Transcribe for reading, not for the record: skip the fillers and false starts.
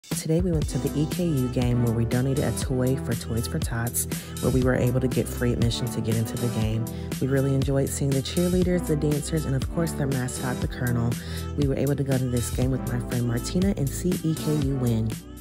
Today we went to the EKU game where we donated a toy for Toys for Tots, where we were able to get free admission to get into the game. We really enjoyed seeing the cheerleaders, the dancers, and of course their mascot, the Colonel. We were able to go to this game with my friend Martina and see EKU win.